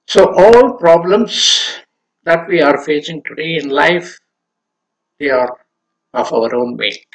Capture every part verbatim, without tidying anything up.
So all problems that we are facing today in life, they are of our own make,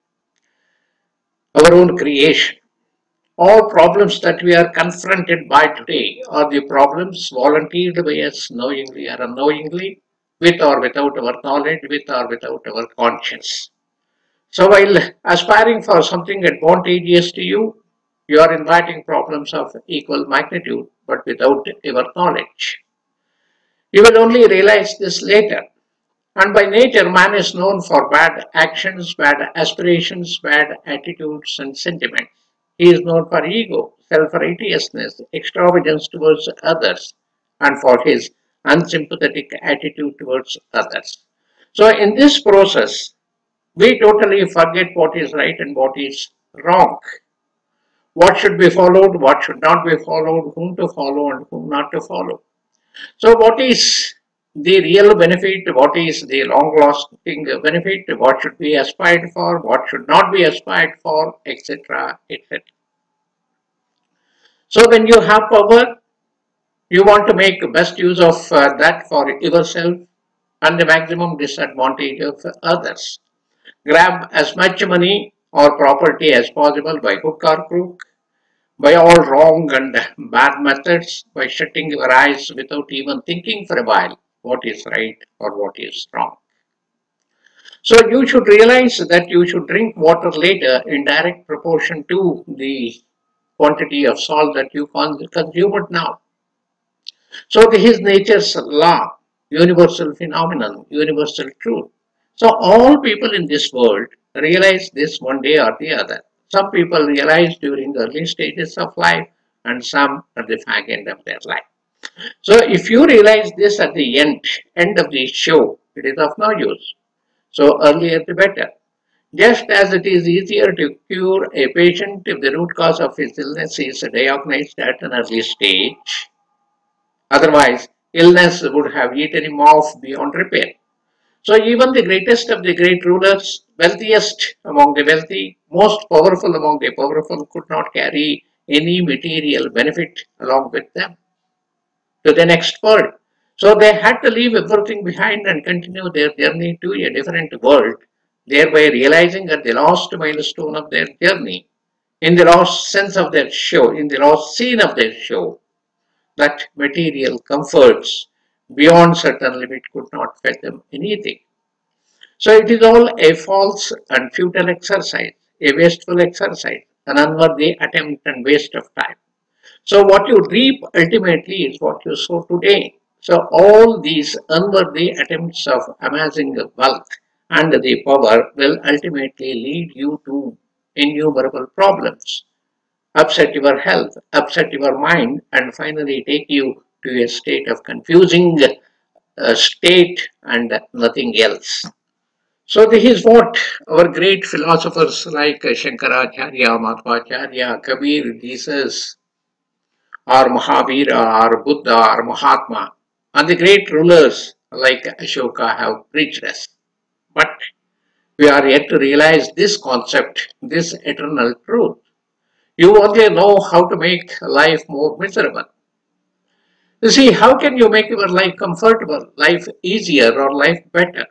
our own creation. All problems that we are confronted by today are the problems volunteered by us knowingly or unknowingly, with or without our knowledge, with or without our conscience. So while aspiring for something advantageous to you, you are inviting problems of equal magnitude, but without your knowledge. You will only realize this later. And by nature, man is known for bad actions, bad aspirations, bad attitudes, and sentiments. He is known for ego, self righteousness, extravagance towards others, and for his unsympathetic attitude towards others. So, in this process, we totally forget what is right and what is wrong. What should be followed, what should not be followed, whom to follow, and whom not to follow. So, what is the real benefit? What is the long lasting benefit? What should be aspired for? What should not be aspired for? Etc. et cetera. So, when you have power, you want to make best use of uh, that for yourself and the maximum disadvantage of others. Grab as much money or property as possible by hook or crook, by all wrong and bad methods, by shutting your eyes without even thinking for a while what is right or what is wrong. So you should realize that you should drink water later in direct proportion to the quantity of salt that you consume it now. So this is nature's law, universal phenomenon, universal truth. So all people in this world realize this one day or the other. Some people realize during the early stages of life and some at the fag end of their life. So if you realize this at the end, end of the show, it is of no use. So earlier the better. Just as it is easier to cure a patient if the root cause of his illness is diagnosed at an early stage, otherwise illness would have eaten him off beyond repair. So even the greatest of the great rulers, wealthiest among the wealthy, most powerful among the powerful, could not carry any material benefit along with them to the next world. So they had to leave everything behind and continue their journey to a different world, thereby realizing at the last milestone of their journey, in the last sense of their show, in the last scene of their show, that material comforts beyond certain limit could not fetch them anything. So it is all a false and futile exercise, a wasteful exercise, an unworthy attempt and waste of time. So what you reap ultimately is what you sow today. So all these unworthy attempts of amassing wealth and the power will ultimately lead you to innumerable problems, upset your health, upset your mind, and finally take you to a state of confusing uh, state and nothing else. So this is what our great philosophers like Shankaracharya, Madhvacharya, Kabir, Jesus, or Mahavira, or Buddha, or Mahatma, and the great rulers like Ashoka have preached us. But we are yet to realize this concept, this eternal truth. You only know how to make life more miserable. You see, how can you make your life comfortable, life easier, or life better,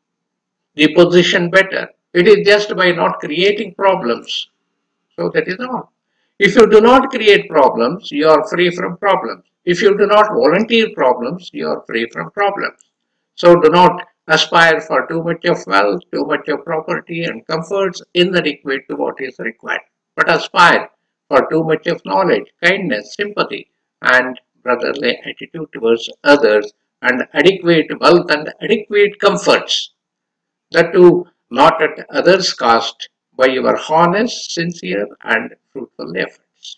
the position better? It is just by not creating problems. So that is all. If you do not create problems, you are free from problems. If you do not volunteer problems, you are free from problems. So do not aspire for too much of wealth, too much of property and comforts inadequate to what is required. But aspire for too much of knowledge, kindness, sympathy, and brotherly attitude towards others, and adequate wealth and adequate comforts. That too not at others' cost, by your honest, sincere, and fruitful efforts.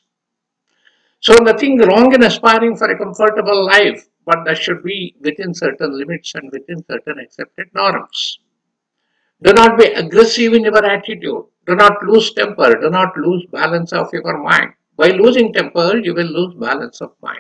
So nothing wrong in aspiring for a comfortable life, but that should be within certain limits and within certain accepted norms. Do not be aggressive in your attitude. Do not lose temper. Do not lose balance of your mind. By losing temper, you will lose balance of mind.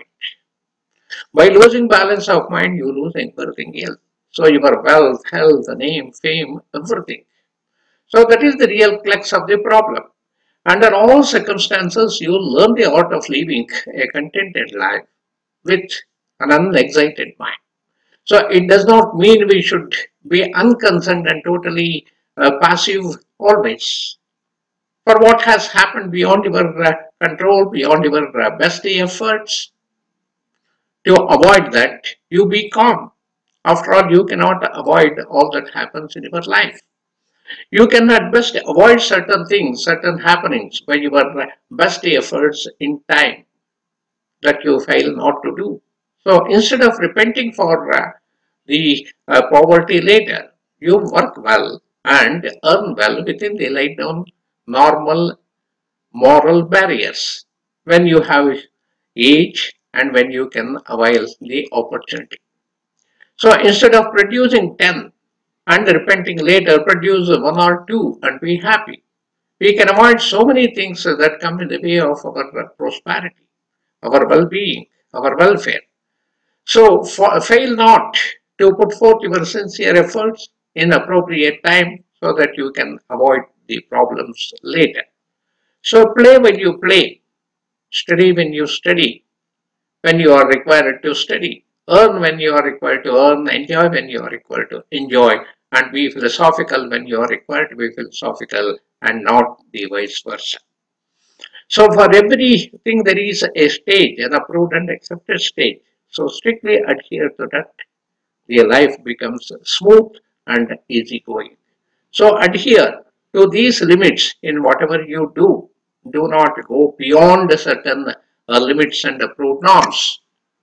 By losing balance of mind, you lose everything else. So your wealth, health, name, fame, everything. So that is the real crux of the problem. Under all circumstances, you learn the art of living a contented life with an unexcited mind. So it does not mean we should be unconcerned and totally uh, passive always. For what has happened beyond your uh, control, beyond your uh, best efforts, to avoid that, you be calm. After all, you cannot avoid all that happens in your life. You can at best avoid certain things, certain happenings by your uh, best efforts in time that you fail not to do. So instead of repenting for uh, the uh, poverty later, you work well and earn well within the laid down normal moral barriers when you have age and when you can avail the opportunity. So instead of producing ten and repenting later, produce one or two and be happy. We can avoid so many things that come in the way of our prosperity, our well being, our welfare. So for, fail not to put forth your sincere efforts in appropriate time so that you can avoid the problems later. So play when you play, study when you study, when you are required to study, earn when you are required to earn, enjoy when you are required to enjoy, and be philosophical when you are required to be philosophical and not the vice versa. So for everything there is a stage, an approved and accepted stage. So strictly adhere to that. Your life becomes smooth and easygoing. So adhere to these limits in whatever you do. Do not go beyond certain uh, limits and approved norms.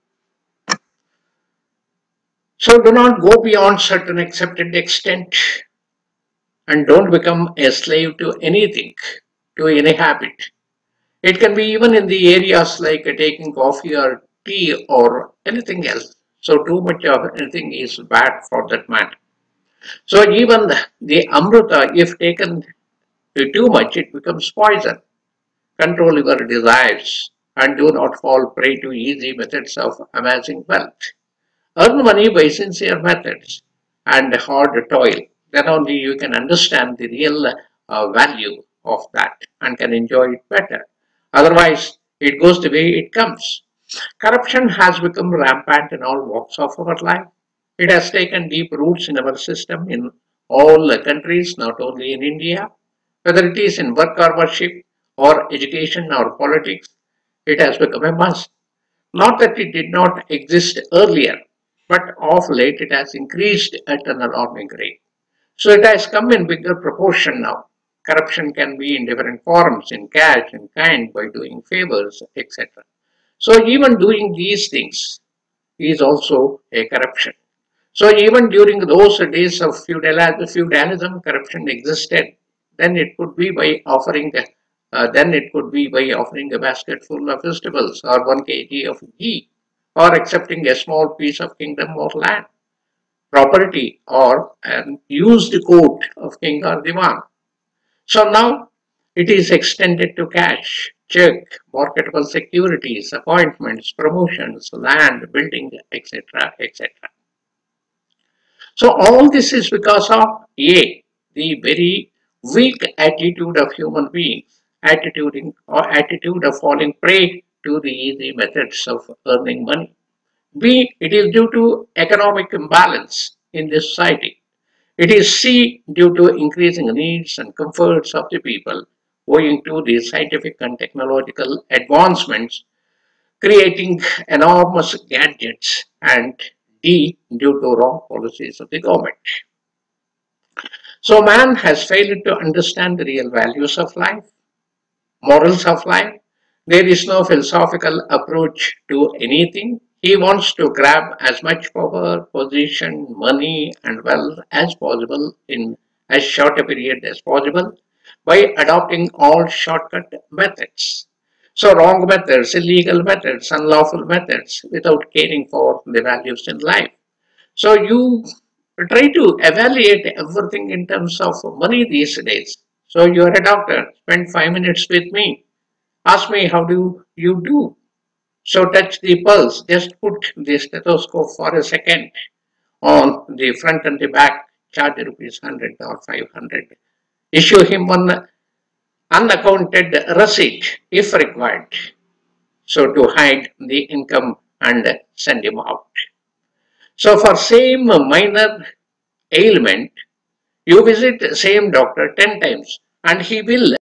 So do not go beyond certain accepted extent and don't become a slave to anything, to any habit. It can be even in the areas like taking coffee or tea or anything else. So too much of anything is bad for that matter. So even the amrita, if taken too much, it becomes poison. Control your desires and do not fall prey to easy methods of amassing wealth. Earn money by sincere methods and hard toil. Then only you can understand the real uh, value of that and can enjoy it better. Otherwise, it goes the way it comes. Corruption has become rampant in all walks of our life. It has taken deep roots in our system in all the countries, not only in India. Whether it is in work or worship, or education or politics, it has become a must. Not that it did not exist earlier, but of late it has increased at an alarming rate. So it has come in bigger proportion now. Corruption can be in different forms, in cash, in kind, by doing favors, et cetera. So even doing these things is also a corruption. So even during those days of feudalism, feudalism corruption existed. Then it could be by offering, uh, then it could be by offering a basket full of vegetables or one kg of ghee, or accepting a small piece of kingdom or land, property, or an used coat of king or divan. So now it is extended to cash, check, marketable securities, appointments, promotions, land, building, et cetera, et cetera. So all this is because of A, the very weak attitude of human beings, attitude in, or attitude of falling prey to the easy methods of earning money. B, it is due to economic imbalance in this society. It is C, due to increasing needs and comforts of the people owing to the scientific and technological advancements creating enormous gadgets, and D, due to wrong policies of the government. So man has failed to understand the real values of life, morals of life. There is no philosophical approach to anything. He wants to grab as much power, position, money, and wealth as possible in as short a period as possible by adopting all shortcut methods. So wrong methods, illegal methods, unlawful methods without caring for the values in life. So you try to evaluate everything in terms of money these days. So you are a doctor, spend five minutes with me. Ask me how do you do. So touch the pulse, just put the stethoscope for a second on the front and the back, charge rupees one hundred or five hundred. Issue him one unaccounted receipt if required. So to hide the income and send him out. So for same minor ailment, you visit same doctor ten times and he will